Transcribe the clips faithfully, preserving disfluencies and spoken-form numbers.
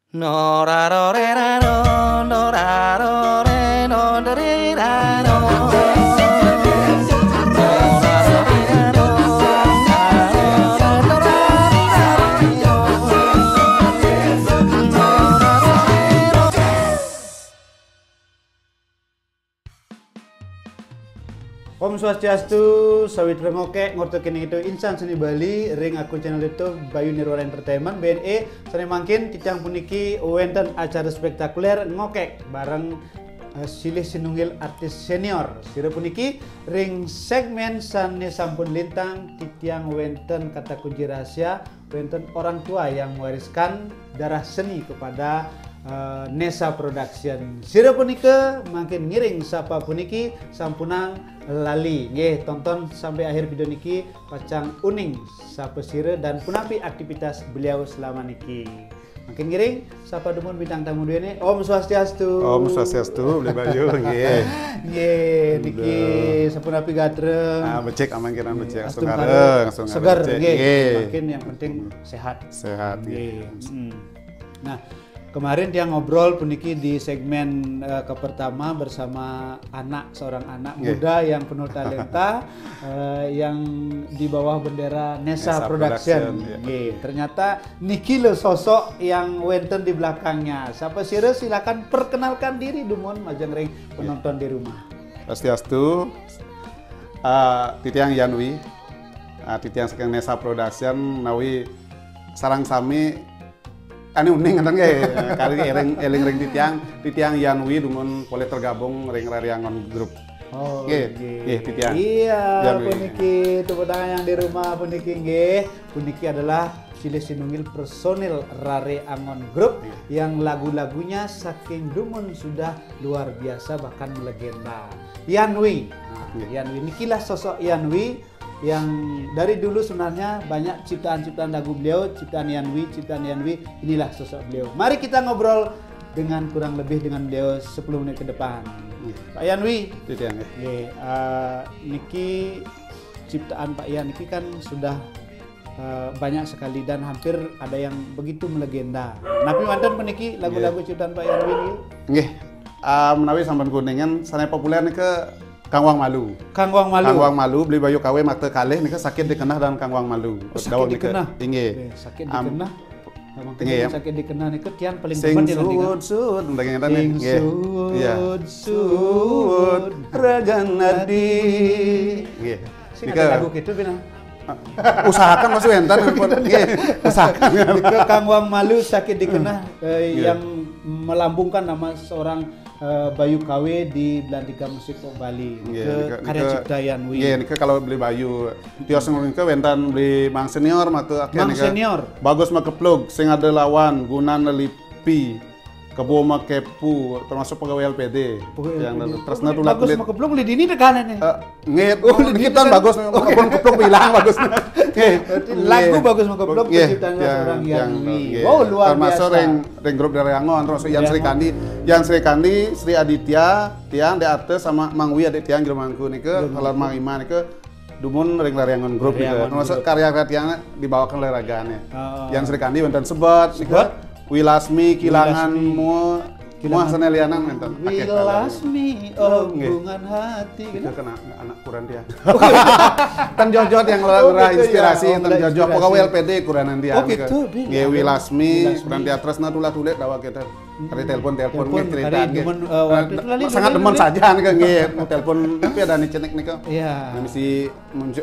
No ra ro re ra ro, no ra ro re no do re ra ro. Om Swastiastu, sawit rengoke ngorto kini itu insan seni Bali, ring aku channel YouTube Bayu Nirwala Entertainment B N E. Sane mangkin titang puniki wenten acara spektakuler ngokek bareng uh, silih sinunggil artis senior. Sira puniki ring segmen sane sampun lintang titiang wenten kata kunci rahasia, wenten orang tua yang mewariskan darah seni kepada Uh, Nesa Production. Sira punika makin ngiring sapa puniki sampunang lali. Nggih, tonton sampai akhir video niki pacang uning sapa sira dan punapi aktivitas beliau selama niki. Makin ngiring sapa dumun bintang tamu dua ini. Om Swastiastu. Om Swastiastu, beli Bayu nggih. Nggih, niki sapunapi gadreng. Ah, becek aman kira becek Astung gareng, kareng, segar becek. nggih. Makin yang penting sehat. Sehat Nggih. Hmm. Nah, kemarin dia ngobrol puniki di segmen uh, ke pertama bersama anak seorang anak yeah. muda yang penuh talenta uh, yang di bawah bendera Nesa, Nesa Production. Production, yeah. Ternyata niki lo sosok yang wenten di belakangnya. Siapa sira silakan perkenalkan diri dumun majang ring penonton yeah. di rumah. Swastiastu. Uh, titiang Yanwi. Uh, titiang saking Nesa Production nawi sarang sami anu uning ngeten nggih kali eling eling ring titiang titiang Yanwi dumun boleh tergabung ring Rariangon Group. Oh, nggih nggih titiang. Iya, Yanwi. puniki tepuk tangan yang di rumah puniki nggih. Puniki adalah silih sinunggil personil Rariangon Group yang lagu-lagunya saking dumun sudah luar biasa bahkan melegenda. Yanwi. Nah, Yanwi nikilah sosok Yanwi yang dari dulu sebenarnya banyak ciptaan-ciptaan lagu beliau, ciptaan Yanwi, ciptaan Yanwi, inilah sosok beliau. Mari kita ngobrol dengan kurang lebih dengan beliau sepuluh menit ke depan. Pak Yanwi, Titiang. yeah, uh, niki ciptaan Pak Yan niki kan sudah uh, banyak sekali dan hampir ada yang begitu melegenda. Napi mantan peniki lagu-lagu ciptaan Pak Yanwi ini. Nggih. Uh, menawi sampean kuningan sanai populer nih ke Kang Wang Malu. Kang Wang Malu. Kang Wang Malu beli Bayu kawe mata kalih nika sakit dikenah dan Kang Wang Malu. Oh, sakit dikenah. Inggih. Sakit Um, dikenah. Emang Nggih. sakit dikenah niku tian paling Sing demen di sud sud ndang ngeten Sing nggih. Iya. sud sud raganadi. Nggih. Sing Nika ada lagu gitu bina. usahakan masuk enten nggih. Usahakan. Nika Kang Wang Malu sakit dikenah eh, Iya. yang melambungkan nama seorang eh, Bayu K W di Belantika Musik Pop Bali Nggih, ke nika- karya nika- cipta Yanwi. Nggih, nika kalau beli Bayu tios ngene wenten beli Mang Senior matu akhir Mang nika. Senior. Bagus mah keplug, sing ada lawan, gunan lipi, kebo mah kepu, termasuk pegawai L P D. Yang terus na tulah bagus kulit. mah keblong di dini tekanan nih. Eh, Nggih, oh kita bagus, kebun keplug bilang bagus. Nggih. Lagu bagus mah keblong Nggih, penciptanya yang- seorang yang- Yanwi. nggih. Wow, luar termasuk biasa. ring ring grup dari Angon, termasuk Yan Sri Dari Kandi, Yan Sri Kandi, Sri Aditya, Tiang di atas sama Mang Wi adik Tiang Jermangku nike, kalau Mang Iman nike dumun ring Rariangon Group nike. Rariangon Termasuk Group. karya-karya Tiang dibawakan oleh ragane. Oh. Yan Sri Kandi wonten sebat nike. Sebat. Wilasmi kilanganmu Muah senelianan menten. Wilasmi Oh, nggih. ombungan hati. Itu kena anak kurang dia. Tan jojot yang lurah Oh, gitu inspirasi, ya. Oh, tan jojot inspirasi. pokoknya L P D kuranan dia. Oh, gitu, Bin. Nggih Wilasmi, Wilasmi. kurang dia terus na tulah-tulit dawa kita. Kali telepon-telepon Telepon, nggih cerita kali nggih. demen, eh, waktu itu lali, Sangat lali, demen lali. saja nggih nggih mau telepon tapi ada nih cenek nika. Iya. Misi muncul.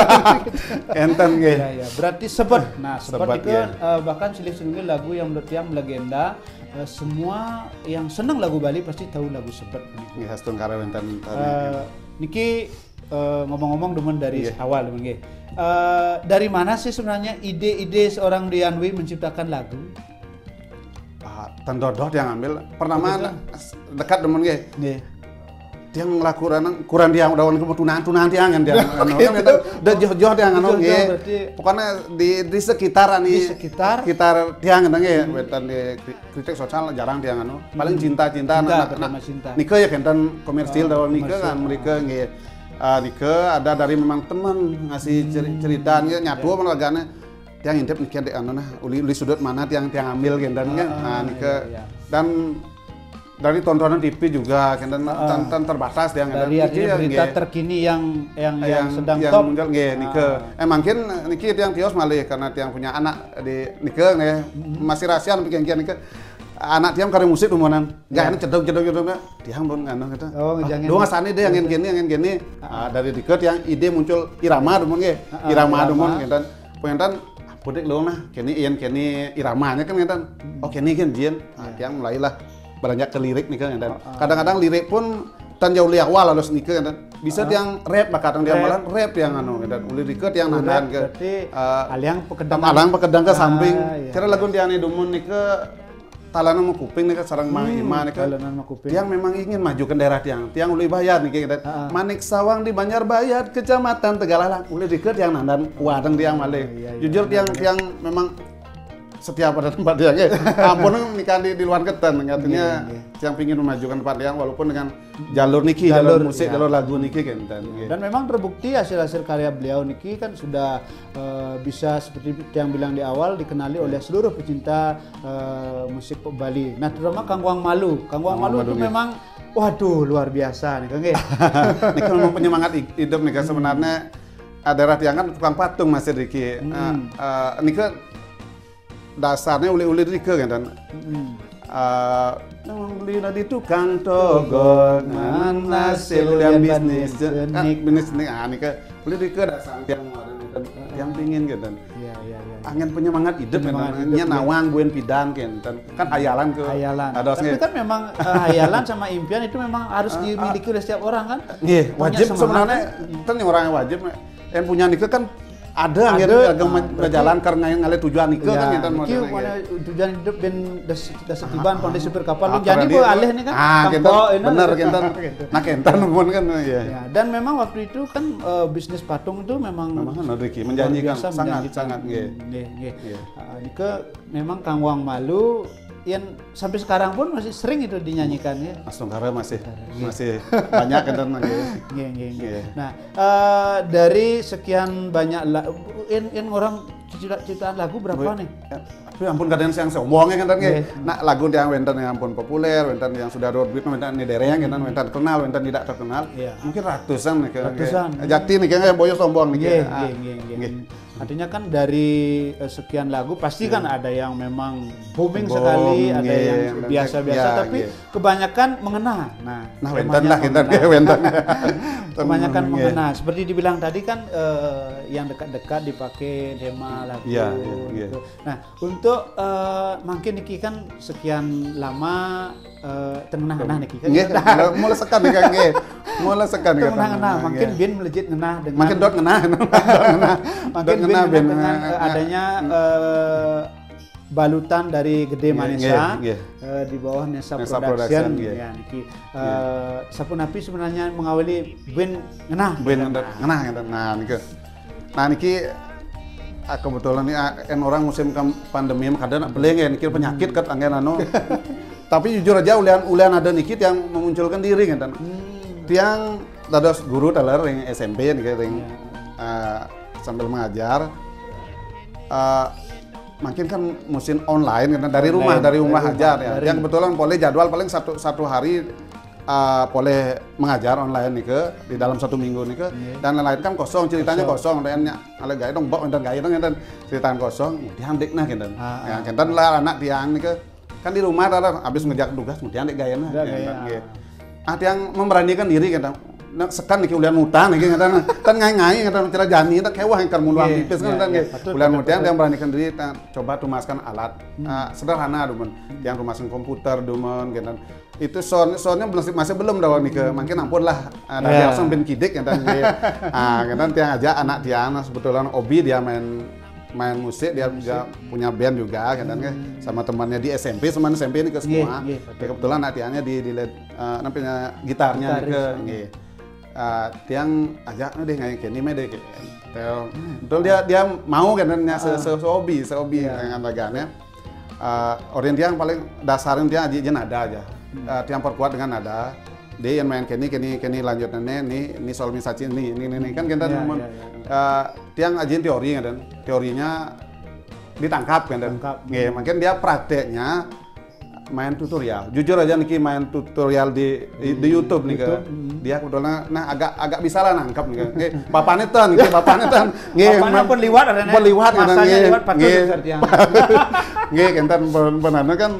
Enten nggih. Ya, ya. Berarti sebet. Nah, sebet Sebet, itu ya. eh, bahkan silih sinunggil lagu yang menurut yang legenda. Eh, semua yang senang lagu Bali pasti tahu lagu sebet. Nggih hastun kara wenten Eh, niki eh, ngomong-ngomong demen dari Iya. awal demen nggih. Eh, dari mana sih sebenarnya ide-ide seorang Yanwi menciptakan lagu? Ah, tan dodot yang ambil. Pertama Oh, dekat demen nggih. Nggih. Dia ngelakuran kurang dia udah anu tunaan tunaan dia kan dia anu gitu. kan kita udah jauh-jauh dia anu Jauh-jauh nggih. berarti. Pokoknya di di sekitar ani Di sekitar? sekitar dia kan nggih wetan di kritik sosial jarang dia anu paling cinta-cinta Cinta, anak pertama cinta. nikah ya kan komersil Oh, dalam nikah komersil. kan mereka nggih. Ah, nikah ada dari memang teman ngasih ceri- cerita nggih nyatu apa lagane tiang intip nih kan anu nah uli uli sudut mana tiang tiang ambil kan dan kan nah nih ke iya. dan dari tontonan T V juga kan dan Ah. tan terbatas tiang Dari artinya berita terkini yang yang yang, sedang yang top. muncul nggih nike eh mungkin niki tiang tios malih karena tiang punya anak di nike nih masih rahasia pikir kian nike anak tiang karya musik umuman nggak anu cedok cedok cedok tiang pun anu kita Oh, ngejangin. dua sani deh yang gini yang gini ah, dari nike tiang ide muncul irama dumun nggih Ah, irama irama. dumun dan pengen pudik lo nah kini ian kini iramanya kan kan oh kini kan jian ah, tiang mulailah beranjak ke lirik nih kan dan kadang-kadang lirik pun tan jauh li awal harus nih kan bisa tiang rap bakal tiang Rap. malah rap yang anu dan uli lirik tiang Rap nanan ke berarti eh, aliang pekedang. alang pekedang ke Ah, samping iya. cara lagu tiang nih dumun nih ke talanan mau kuping nih ke sarang mang ima nih ke Talanan mau kuping. tiang memang ingin maju ke daerah tiang tiang uli bayar nih kan Ah. Manik Sawang di Banjarbayat kecamatan Tegalalang uli lirik tiang nanan wadang tiang malih iya, iya. jujur tiang tiang memang setiap pada tempat dia ya. Ampun nikah di, di luar ketan katanya yang pingin memajukan tempat yang walaupun dengan jalur niki, jalur, Jalur, musik, ya. jalur lagu niki kan dan. Dan memang terbukti hasil-hasil karya beliau niki kan sudah eh, bisa seperti yang bilang di awal dikenali oleh seluruh pecinta eh, musik Bali. Nah, terutama Kang Wang Malu. Kang Wang Malu itu Malu, ya. memang waduh luar biasa nih Kang. nggih. Ini kan memang penyemangat hidup nih kan sebenarnya daerah tiang kan tukang patung Mas Riki. Hmm. Ini kan dasarnya uli-uli Riki kan dan. Hmm. Uh, beli di tukang togor mana hasil yang bisnis kan bisnis nih ah nih ke beli di ke dasar yang yang pingin gitu dan Iya, iya, iya. angin penyemangat hidup Penyemangat kan hidup, nya ya. nawang buen pidan kan dan kan hayalan ke Hayalan. ada Tapi kan memang eh, hayalan sama impian itu memang harus dimiliki oleh setiap orang kan. Iya, wajib Punya semangat, sebenarnya kan yang orang yang wajib yang punya nikah kan ada yang Ada, agak ah, jalan karena yang ngalir tujuan nikah kan yang iki modern mana tujuan hidup ben das das setiban pon supir kapal Ah, lu jadi karena bu dia- alih nih kan. ah Kampo, kita ini. bener kita nah kita numun kan ya Ya, dan memang waktu itu kan eh, bisnis patung itu memang memang kan Riki luar menjanjikan biasa, sangat menjanjikan. sangat nggih. Nggih, nggih. Iya. Ah, Nike memang Kang Wang Malu yang sampai sekarang pun masih sering itu dinyanyikan ya. Mas Tunggara masih masih banyak kan nggih. Nggih, nggih, nggih. Iya. Nah, eh, dari sekian banyak la- in, in orang cipta- ciptaan lagu berapa nih? Tapi ampun kadang yang sombongnya kan nggih. Nggih. Nah lagu yang wenten yang ampun populer, wenten yang sudah roadbeat, wenten ini dereng kan wenten terkenal, wenten tidak terkenal. Iya. Mungkin ratusan nih kan. Ratusan. Jakti nih kan boyo sombong nih. Nggih, Ah, nggih, nggih, nggih. nggih. Artinya kan dari eh, sekian lagu pasti kan ada yang memang booming Boom, sekali, ada nggih, yang yang biasa-biasa, ya, tapi nggih. kebanyakan mengena. Nah, Nah temanya wenten lah kita mengena. wenten. Kebanyakan Nggih. mengena. Seperti dibilang tadi kan eh, yang dekat-dekat dipakai tema lagu. Iya, iya, iya. gitu. Nah, untuk eh, mungkin Niki kan sekian lama eh, tengenah nah Niki kan. Nggih, mulai sekan nih kan nggih. Mulai sekan nih Tengenah ngena, Nggih. makin bin melejit ngena dengan makin dot ngena. Dot ngena. makin Dot bin ngena, dengan, bin, dengan, eh, eh, adanya eh, balutan dari Gede Nggih, Manesa nggih, nggih. eh, di bawah Nesa, Nesa Production, Production, nggih. ya Niki. Eh, Sapunapi sebenarnya mengawali bin ngena. Ben ngena ngena. Nah niki. Nah niki ah, kebetulan nih ah, en orang musim kam- pandemi kadang beleng ya niki penyakit kat angin anu. Tapi jujur aja ulian ulian ada niki yang memunculkan diri kan. Tiang dados guru taler yang S M P nih yang eh, sambil mengajar. Eh, makin kan musim online kan dari rumah Online, dari rumah dari ajar rumah, ya. dari- Yang kebetulan boleh jadwal paling satu satu hari uh, boleh mengajar online nih ke di dalam satu minggu nih ke dan lain-lain kan kosong ceritanya kosong dan ala gaya dong bok dan gaya dong dan ceritanya kosong kemudian dek nah gitu Ah, ya kan lah anak tiang nih ke kan di rumah ada habis ngejar tugas kemudian dek gaya nah Udah gaya, gitu. Ah tiang memberanikan diri kan nah, sekan nih ulian mutan nih kan kan ngai-ngai kan cara jani tak kewah yang kan muluang Iya, tipis iya, kan kan iya. gitu. Betul, Bulan betul, mutan betul. yang beranikan diri kita coba tumaskan alat Ah, sederhana dumen yang tumaskan komputer dumen gitu itu sound soundnya masih masih belum dah nih ke makin ampun lah ada Iya. langsung ben kidik kan ah kan tiang aja anak tiang sebetulnya Obi dia main main musik dia juga punya band juga kan kan sama temannya di S M P sama S M P ini ke semua Iya, iya, Ya, kebetulan anak tiangnya di di led, uh, namanya gitarnya nih ke Gitaris. nggih. Uh, tiang ajak deh ngayak kene mah deh kayak betul dia dia mau kan nya se se se hobi se hobi dengan lagannya uh, orient tiang paling dasarin tiang aja aja nada aja uh, tiang perkuat dengan nada dia yang main kene kene kene lanjutannya nih ini sol misaci ini ini ini kan kita Iya, ngomong iya, iya. uh, tiang aja teori kan teorinya ditangkap kan dan Tangkap. nggih mungkin dia prakteknya main tutorial. Jujur aja niki main tutorial di di, di YouTube nih YouTube, dia kebetulan nah agak agak bisa lah nangkap nih. Nggih, bapaknya tan, nggih bapaknya tan. Nggih, Bapaknya pun liwat ada pun liwat kan masanya nggih. liwat patut Nggih. seperti yang. Nggih, kenten benar kan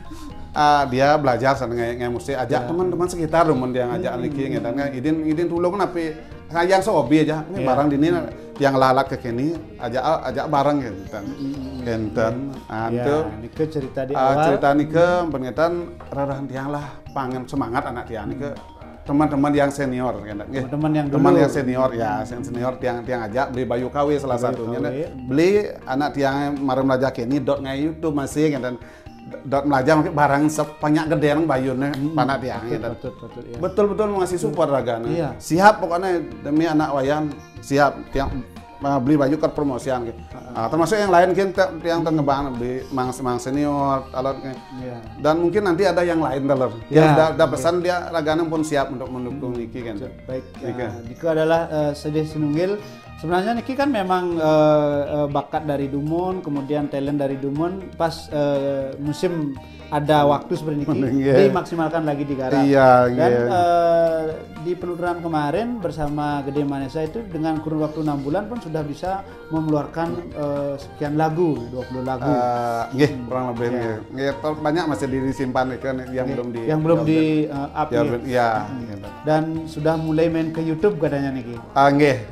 ah, dia belajar sana nggak nggak mesti ajak teman-teman sekitar teman dia ngajak niki ngeten kan idin idin tulung kan api sayang sobi aja ini Iya. barang dini yang lalat ke kini ajak ajak bareng kenten kenten ah Ya, itu nike cerita di ah, awal. cerita nike pengetan rarah tiang lah pangen semangat anak tiang nike teman-teman yang senior kan nggih. Teman-teman yang teman dulu. yang senior ya yang senior tiang tiang ajak beli bayu K W salah Bayu satunya K W. beli anak tiang marem belajar kini dot ngai YouTube masih kan dot belajar mungkin barang sebanyak gede yang bayunnya panak tiang Betul, kan betul, betul, ya. betul-betul mengasih support ragana Iya. siap pokoknya demi anak wayan siap tiang uh, beli baju ke promosian gitu. Ah, termasuk yang lain kan ti- tiang tenggebang beli mang mang senior alat Iya. dan mungkin nanti ada yang lain dalam Ya, yang udah, udah pesan dia ragana pun siap untuk mendukung Niki kan Baik, Niki. ya, Nike adalah uh, sedih sinunggil. Sebenarnya Niki kan memang uh, uh, bakat dari Dumon, kemudian talent dari Dumon. Pas uh, musim ada waktu seperti Niki, Iya. dimaksimalkan lagi di Garap. Iya, Dan iya. uh, di penurunan kemarin bersama Gede Manesa itu dengan kurun waktu enam bulan pun sudah bisa mengeluarkan uh, sekian lagu, dua puluh lagu. Eh, nggih kurang lebih Iya. nggih. Nggih, ter- banyak masih disimpan nih kan yang belum di yang belum di uh, up ya, nih. ya, gitu. Dan sudah mulai main ke YouTube katanya Niki. Ah nggih.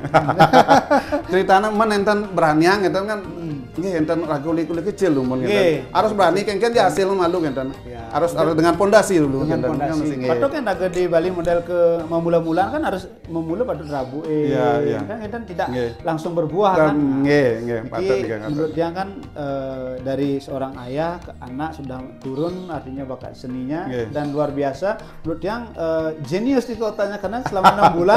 Ceritanya men enten berani ngeten kan nggih enten ragu kulit kecil lho mun Nggih. ngeten. Harus berani kengken dia hasil malu ngeten. Ya. Harus harus dengan pondasi dulu Dengan ngeten. Kan mesti fondasi. nggih. Patut kan agak di Bali model ke memula-mula kan harus memula patut rabu eh Iya, iya. kan kita tidak Nggih. langsung berbuah Dan kan. nggih, nggih, Jadi patut juga ngeten. menurut dia kan eh, dari seorang ayah ke anak sudah turun artinya bakat seninya Nggih. dan luar biasa. Menurut dia eh, jenius di kotanya karena selama enam bulan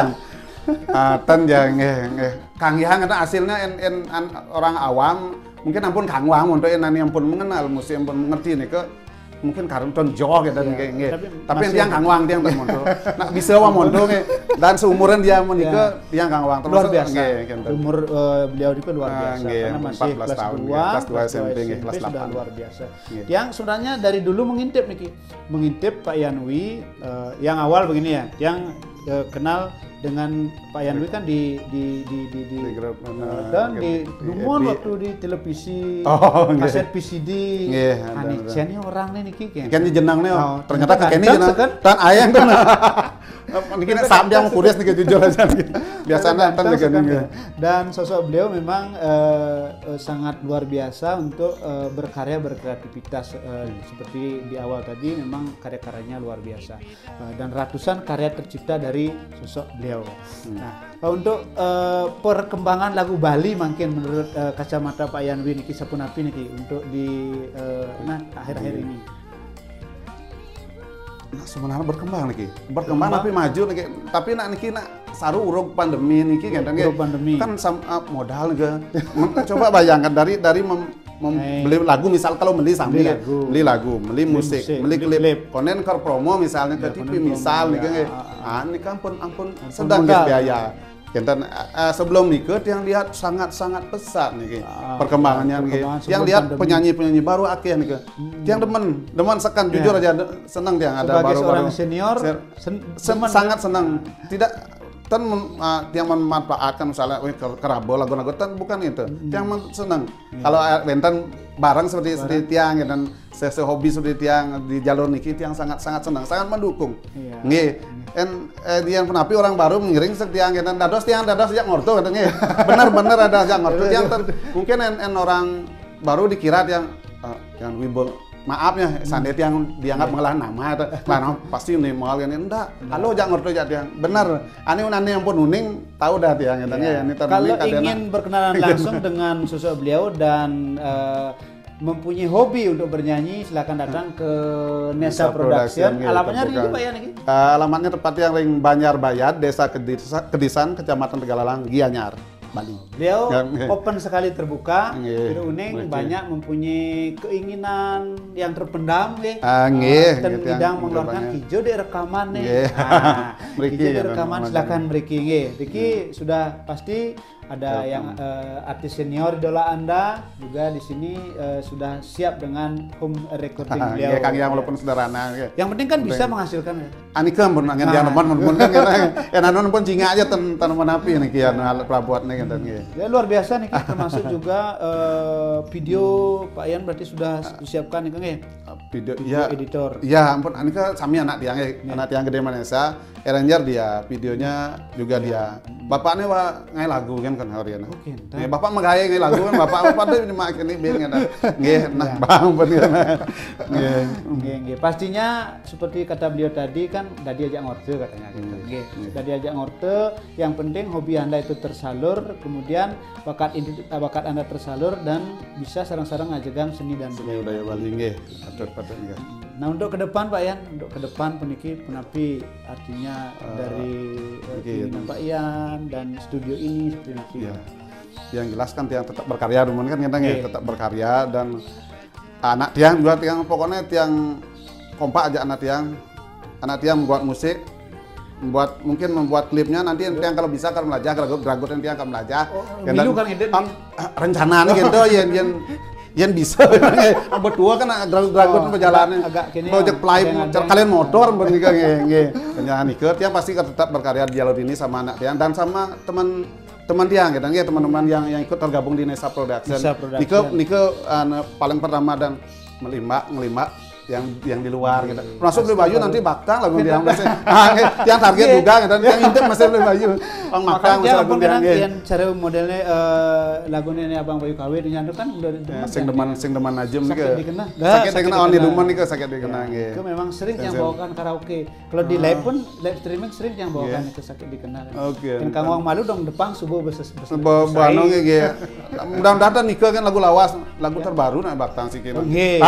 Ah ten ya nggih, nggih. Kang Yang ngeten hasilnya en, en, an- orang awam mungkin ampun Kang Wang untuk enani ampun mengenal mesti ampun mengerti nih ke mungkin karena ton jauh gitu Iya, nggih nggih. tapi Tapi masih- tiang Kang Wang tiang ten mondo. Nah bisa wa mondo nggih. Dan seumuran dia menika tiang Kang Wang Iya. luar termasuk biasa. nggih ngeten. Umur eh, beliau itu luar Ah, biasa nggih, karena empat masih belas kelas tahun, dua, nggih, kelas dua S M P, nggih, kelas sudah delapan. luar biasa. Nggih. Yang sebenarnya dari dulu mengintip Niki, mengintip Pak Yanwi eh, yang awal begini ya, yang eh, kenal dengan Pak Yanwi kan di di di di, di Di grup, eh, eh, dan di- di di- Dumon di- waktu di televisi Oh, nggih. kaset P C D. Nggih, ada, Ani ada. Chen ini orang nih Niki kan. Kan di jenang nih, Oh, ternyata ke Kenny ganteng, jenang. kan? Tan ayang kan. Niki nek sam dia mau kurias nih jujur aja. Biasanya tan Ganteng ke sekali. Kenny. Dan sosok beliau memang eh, eh, sangat luar biasa untuk eh, berkarya berkreativitas eh, seperti di awal tadi memang karya-karyanya luar biasa. Eh, dan ratusan karya tercipta dari sosok beliau. Nah, untuk eh, perkembangan lagu Bali mungkin menurut eh, kacamata Pak Yanwi Niki Sapunapi Niki untuk di eh, nah akhir-akhir ini. Nah, sebenarnya berkembang niki. Berkembang Berkembang. tapi maju niki. Tapi nak niki nak saru urung pandemi niki kan Urung pandemi. Kan sam, ah, modal niki. Coba bayangkan dari dari mem, mem- Eh. beli lagu misal kalau beli sambil Beli lagu. beli lagu, beli musik, musik, beli beli klip, klip. konen ke promo misalnya ke Ya, T V konen promo, misal ya. niki. Ah, ini kan ampun ampun sedang modal. gitu biaya. Dan eh, sebelum nikah yang lihat sangat-sangat pesat nih Ah, perkembangannya nih. perkembangan Yang sebelum lihat pandemi. penyanyi-penyanyi baru akeh nih. Yang demen, demen sekan jujur Ya. aja de- seneng dia ada Sebagai baru-baru. seorang senior, Ser- sen- sen- demen. sangat senang. Tidak tan mem- ah, yang memanfaatkan misalnya wih ker- kerabo lagu-lagu tan bukan itu. Yang men- senang. Iya. Kalau eh, bentan bareng seperti seperti tiang ya, dan se se hobi seperti tiang di jalur niki tiang sangat sangat senang, sangat mendukung. Iya. Nggih. En eh, yang penapi orang baru mengiring setiang dan dados tiang dados sejak ngorto katanya. Benar-benar ada sejak ngorto tiang ter- mungkin en, en orang baru dikira tiang eh, yang wibul maaf ya sandi tiang dianggap mengalah nama atau lah no, pasti nih mal kan enggak halo jak ngorto jak tiang benar ane unane yang pun uning tahu dah tiang katanya ya ini Iya. Kalau ingin berkenalan langsung dengan sosok beliau dan eh, mempunyai hobi untuk bernyanyi, silakan datang ke Nesa Nesa Production. Production, ya, Alamatnya terbuka. di Pak ya Niki? Eh, alamatnya tepatnya yang ring Banjar Bayat, Desa Kedisa, Kedisan, Kecamatan Tegalalang, Gianyar, Bali. Beliau Ya, ya. open sekali terbuka, Nggih, Beliau Uning betul. banyak mempunyai keinginan yang terpendam, nggih. Ah, nggih, dan gitu yang bidang mengeluarkan banyak. hijau di rekaman nih. Nggih. Nah, Mriki hijau di ya, rekaman memang. silakan Mriki nggih. Riki sudah pasti ada Welcome. yang uh, artis senior idola Anda juga di sini uh, sudah siap dengan home recording beliau. Ya, Kang yang walaupun sederhana. Ya. Yang penting kan bisa menghasilkan ya. Anika pun ngan yang teman pun kan ya nanon pun jinga aja ten tanaman api nih kian alat perabuat nih kan ya. Ya luar biasa nih Ki, termasuk juga uh, video Pak Ian berarti sudah disiapkan nih Kang ya. Video, Video ya editor. Ya ampun Anika sami anak tiang ya. Anak tiang gede Manesa, arranger dia, videonya juga dia. Bapaknya wa ngai lagu kan kan harian. Oke. Ya, bapak mah gaya ngai lagu kan bapak bapak tuh mak ini ben kan. Nggih, nah bang pun kan. Nggih. Nggih, nggih. Pastinya seperti kata beliau tadi kan udah diajak ngorte katanya gitu. Nggih. Sudah diajak ngorte, yang penting hobi Anda itu tersalur, kemudian bakat ini bakat Anda tersalur dan bisa sarang-sarang ngajegang seni dan Seni budaya Bali nggih. Atur patut nggih. Nah untuk ke depan Pak Ian, untuk ke depan peniki penapi artinya uh, dari uh, keinginan Pak Ian dan studio ini seperti Ya. Yang jelas kan tiang tetap berkarya teman kan kadang ya tetap berkarya dan anak tiang juga tiang pokoknya tiang kompak aja anak tiang. Anak tiang membuat musik, membuat mungkin membuat klipnya nanti tiang kalau bisa akan belajar kalau gragot yang tiang akan belajar. Oh, Ya, milu dan- kan ide ah, ah, rencana nih gitu yang yang yang bisa berdua kan gragot Oh, perjalanan agak- agak kini project ya, play ada- kalian motor benika nge rencana nih ke tiang pasti akan tetap berkarya di jalur ini sama anak tiang dan sama teman teman tiang gitu ya teman-teman yang yang ikut tergabung di Nesa Production. Nesa Production. Nike Nike uh, paling pertama dan melima ngelima yang yang di luar gitu. Masuk beli baju nanti bakal lagu dia masih. Ah, yang target juga gitu. Yang intip masih beli baju. Bang makang masih lagu dia. yang cara modelnya uh, lagunya ini Abang Bayu K W dengan itu kan udah Ya, sing deman sing deman najem sakit nih. dikena. Sakit dikena on di dikena. rumah nih sakit dikena Ya, nggih. itu memang sering yang Sensor. bawakan karaoke. Kalau di live pun live streaming sering yang bawakan itu sakit dikena. Oke. Dan Kang Wang malu dong depan subuh beses beses. Bano nge mudah-mudahan Nike kan lagu lawas, lagu terbaru nak baktang sih kira. Nggih.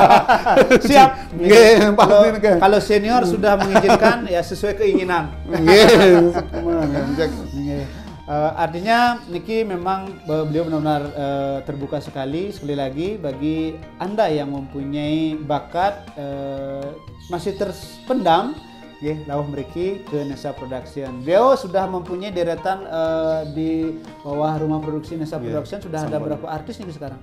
Siap. Nggih, pasti Kalau- nge. Kalau senior sudah mengizinkan ya sesuai keinginan. Nggih. Mana cek. Nggih. Eh, artinya Niki memang eh, beliau benar-benar eh, terbuka sekali sekali lagi bagi Anda yang mempunyai bakat eh, masih terpendam ya lawuh mriki ke Nesa Production. Beliau sudah mempunyai deretan eh, di bawah rumah produksi Nesa Iya, Production sudah ada sampun. berapa artis nih sekarang?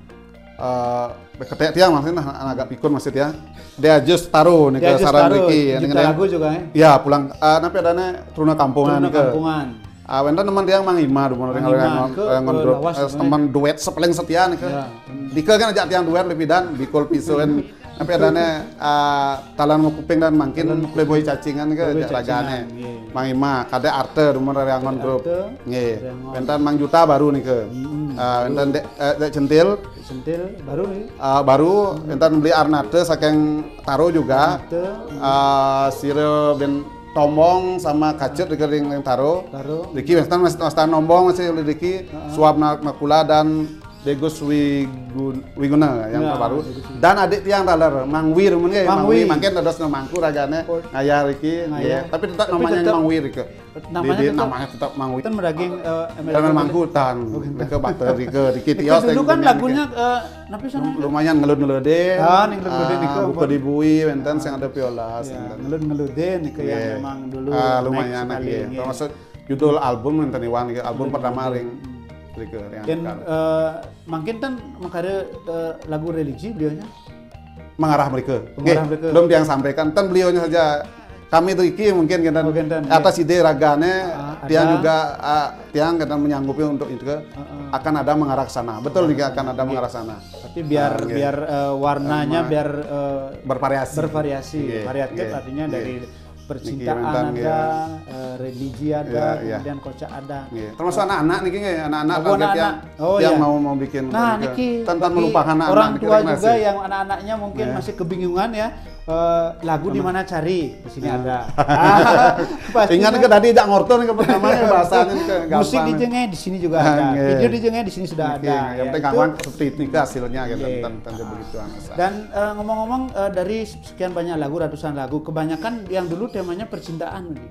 Eh, ketek tiang maksudnya nah, agak pikun maksud ya. Dia just taruh nih ke Dia just saran taruh, Riki juta lagu juga ya. Ya pulang eh napi adanya Truna Kampungan Truna nih ke. Kampungan. Ah, wenten teman tiang Mang Ima dulu Mang yang Ima, yang ke- yang ke ngondrop lawas eh, sebenarnya. teman duet sepeling setia nih ke. Ya. Dika kan ajak tiang duet lebih dan bikol pisuan napi adanya eh, talan mau kuping dan mangkin playboy cacingan ke Playboy ajak ragane. cacingan, iya. Mang Ima kade arte dulu yang ngondrop. Arte, Nggih. Reangon. Wenten Mang Juta baru nih ke. Hmm. Ah, wenten dek eh, dek centil Sentil baru nih. Uh, baru entar beli Arnate saking taro juga Arnate. uh, sire ben tombong sama kacut di kering yang taro Taro. Diki westan masih masih nombong masih oleh Diki suap nak nakula dan Degus Wigun, Wiguna yang Ya, terbaru Degus Wiguna. dan adik tiang taler Mangwir mun ge Mang Mangwir Wi. mangken dados no mangku ragane Oh. ngaya Riki Ngaya. nggih. Tapi tetap Tapi namanya tetap- Mangwir ke namanya Di- di- tetap- namanya tetap Mangwir Kan meraging eh, dan mangkutan ke bakteri ke Riki Itu tios dulu yang kan dunia lagunya eh napi sana? lumayan ngelut-ngeludin. Ah, nih ngelut-ngeludin itu. Buku di bui, wenten sing ada piolas. Ya, wenten. ngelud-ngeludin itu Iya. yang memang dulu Ah, naik lumayan sekali, lagi. iya. Termasuk judul album wenten iwan iki, album pertama ring Rike yang Dan kan. eh, mungkin kan makanya eh, lagu religi beliaunya. mengarah mereka. Mengarah Nggih, mereka. belum yang sampaikan, kan beliaunya saja kami Riki mungkin kita Oh, Gendan, atas ide ragane Ah, tiang ada. juga ah, tiang kita menyanggupi untuk itu ke ah. akan ada mengarah ke sana. Betul juga akan ada mengarah ke sana. Tapi biar Ah, iya. biar eh, warnanya Sama- biar eh, Bervariasi. bervariasi, Iya, variatif iya, artinya iya. dari percintaan Niki, Mentan, ada, iya. eh, religi ada, Iya, iya. kemudian kocak ada. Nggih. Termasuk anak-anak niki nggih, anak-anak Oh, target anak-anak. yang Oh, yang iya. mau mau bikin Nah, niki. Niki tanpa bagi melupakan anak-anak orang niki tua generasi. juga yang anak-anaknya mungkin Iya. masih kebingungan ya eh, lagu di mana cari di sini Iya. ada. Ah, pastinya Ingat ke tadi jak ngorto nih ke pertamanya bahasanya nih ke gampang. musik dijengnya di sini juga Ah, ada, iya. video dijengnya di sini sudah Niki, ada. Yang ya, penting itu. kawan seperti itu ke hasilnya gitu Iya. tentang tentang begitu anasa. Dan eh, ngomong-ngomong eh, dari sekian banyak lagu, ratusan lagu, kebanyakan yang dulu temanya percintaan nih.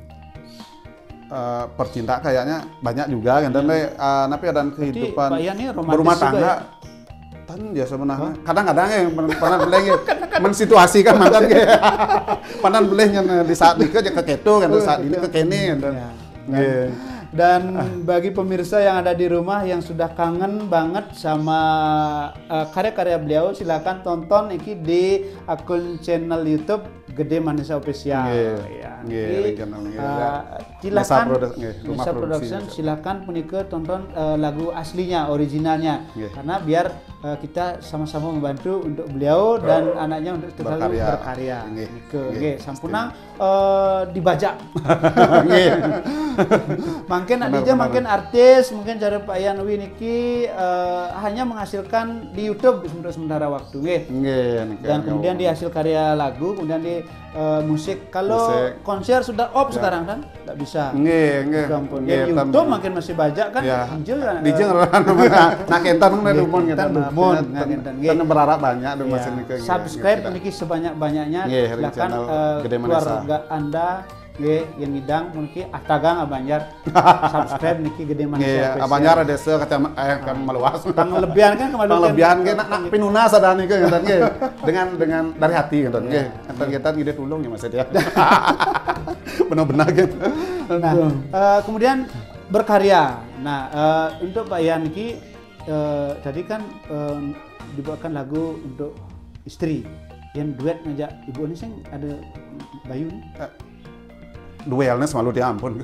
Eh, percintaan kayaknya banyak juga kan dan eh, tapi ada kehidupan Pak Ian ini romantis berumah juga tangga ya? kan ya sebenarnya kadang-kadang ya pernah pernah beli mensituasikan mantan kayak pernah beli yang di saat ini ke keketo kan di saat ini ke kene kan Ya. Nggih. Dan bagi pemirsa yang ada di rumah yang sudah kangen banget sama uh, karya-karya beliau, silakan tonton iki di akun channel YouTube Gede Manesa Official. Nggih, Ya. nggih, Jadi, regional, nggih. uh, Nesa silakan Produ- nggih, Rumah Nesa Produksi. Production, silakan punika tonton uh, lagu aslinya, originalnya. Nggih. Karena biar uh, kita sama-sama membantu untuk beliau dan anaknya untuk selalu Berkarya. berkarya. Nggih, Nike, nggih, nggih, sampuna uh, dibajak. Nggih. Mungkin Benar, adija benar. mungkin artis, mungkin cara Pak Yanwi niki uh, hanya menghasilkan di YouTube untuk sementara waktu, nggih. Nggih, niki. Dan kemudian di hasil karya lagu, kemudian di uh, musik. Kalau Musik. konser sudah off Ya. sekarang kan, tidak bisa. Nggih, nggih. Ya ampun. Nggih, Di tam- YouTube makin masih bajak kan, Ya. Injil kan. Di jeung eh, nak kentan nang Nggih, dumon kentan kita dumon, nah, kentan, nggih. Kita berharap banyak di ya, mesin niki. subscribe niki sebanyak-banyaknya. Nggih, di Silakan channel uh, Gede Manesa. keluarga Anda nggih yang ngidang niki atagang abanjar subscribe niki Gede Manesa Nggih, Official. abanjar desa kecam eh kan maluas. Panglebihan kan kemalukan. Panglebihan ge nak nak pinuna sadana niki ngeten nggih. Dengan dengan dari hati ngeten nggih. Enten kita ngide tulung ya Mas dia. Benar-benar gitu. Nah, eh, kemudian berkarya. Nah, eh, untuk Pak Yan niki eh, tadi kan eh, dibawakan lagu untuk istri yang duet ngajak ibu ini sing ada Bayu nih. Duelnya selalu diampun.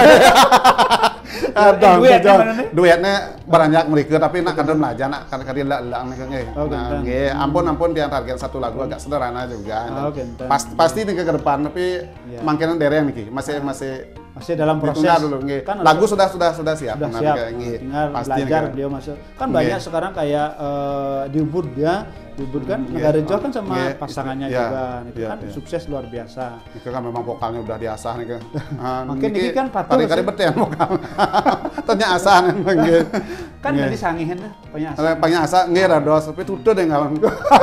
Eh, duetnya mana nih? Duetnya beranjak mereka tapi nak kadang belajar nak kadang kadang lah lah nggih. Oh, Nah, genteng. nggih, ampun ampun dia target satu lagu agak sederhana juga. Oh, genteng. Pasti pasti nih ke depan tapi Iya. mungkin dereng niki masih masih Masih dalam proses. ditunda dulu nggih. Kan Lagu sudah sudah sudah siap. sudah Nah, siap. nggih, nggih. Tinggal Pasti belajar nggih. beliau masuk. Kan Nggih. banyak sekarang kayak eh, di Ubud ya. Di Ubud kan Nggih. negara Jawa kan sama Nggih. pasangannya Iya. juga. Itu Iya, kan iya. sukses luar biasa. Niki kan memang vokalnya udah diasah nih kan. Mungkin niki kan patuh kali-kali sih. beten vokal. Tanya asah memang nggih. Kan Nggih. tadi sangihan tuh banyak. Eh, Banyak asa nggih rados tapi tutup deh ngawan.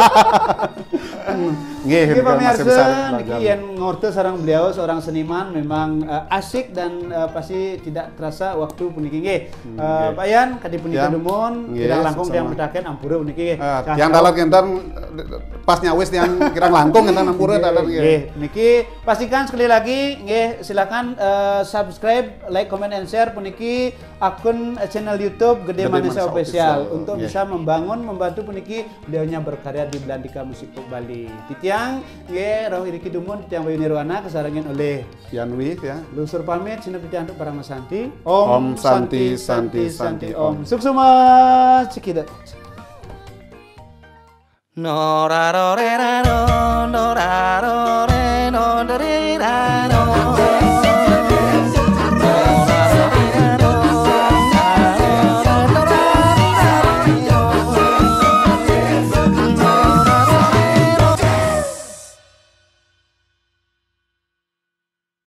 Nggih, Oke niki masih pemirsa, besar niki belajar. yang ngorte sarang beliau seorang seniman memang eh, asik dan eh, pasti tidak terasa waktu puniki nggih. Eh, nggih. Pak Yan kadi punika Ya. dumon, Nggih, tidak langkung sama-sama. yang bedaken ampura puniki nggih. Ah, Cah- yang dalat kentan pas nyawis yang kira langkung kentan ampura dalat Nggih, nggih. niki pastikan sekali lagi nggih silakan eh, subscribe, like, comment and share puniki akun eh, channel YouTube Gede Gede Manesa Manesa Official Official. untuk Nggih. bisa membangun membantu puniki beliaunya berkarya di Belandika Musik Pop Bali. Titiang nggih roh iriki dumun Titiang Bayu Nirwana kesarangan oleh Yanwi ya. Lusur pamit sini Titiang untuk Parang Santi. Om Santi, Santi, Santi, Om. Om. Suksuma cikidat. No ra ro re ra ro no ra